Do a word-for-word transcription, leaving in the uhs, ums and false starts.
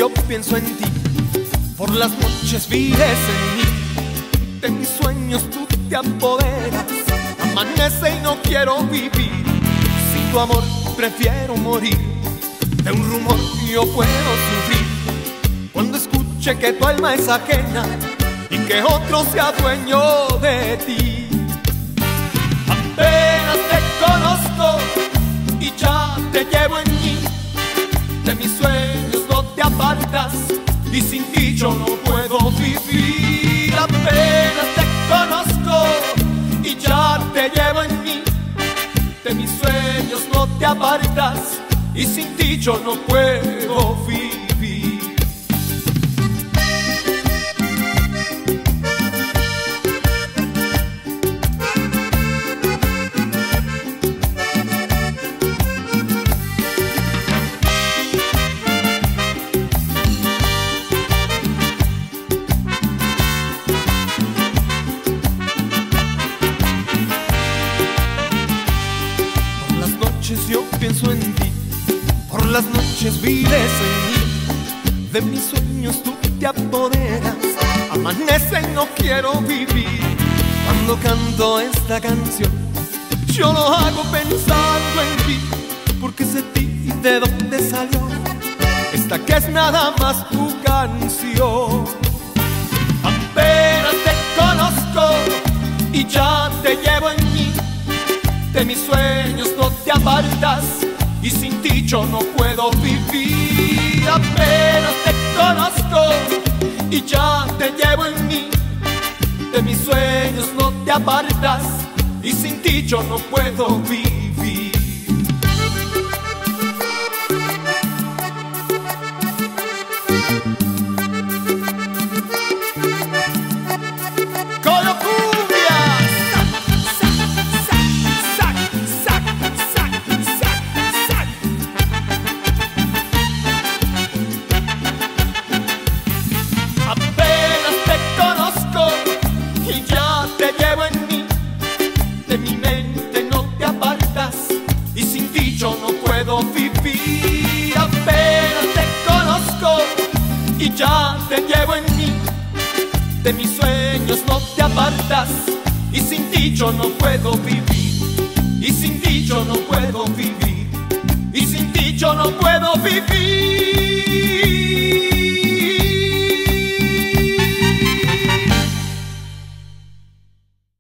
yo pienso en ti, por las noches vives en mí. De mis sueños tú te apoderas, amanece y no quiero vivir. Sin tu amor prefiero morir, de un rumor yo puedo sufrir. Cuando escuche que tu alma es ajena y que otro sea dueño de ti. Apenas te conozco y ya te llevo en mí. De mis sueños no te apartas y sin ti yo no puedo vivir. Apenas te conozco y ya te llevo en mí. De mis sueños no te apartas y sin ti yo no puedo vivir. Yo pienso en ti, por las noches vives en mí. De mis sueños tú te apoderas, amanece y no quiero vivir. Cuando canto esta canción, yo lo hago pensando en ti, porque sé ti de dónde salió esta que es nada más tu canción. Apenas te conozco y ya te llevo en mí. De mis sueños no te apartas y sin ti yo no puedo vivir. Apenas te conozco y ya te llevo en mí. De mis sueños no te apartas y sin ti yo no puedo vivir. De mi mente no te apartas y sin ti yo no puedo vivir. Apenas te conozco y ya te llevo en mí. De mis sueños no te apartas y sin ti yo no puedo vivir. Y sin ti yo no puedo vivir. Y sin ti yo no puedo vivir.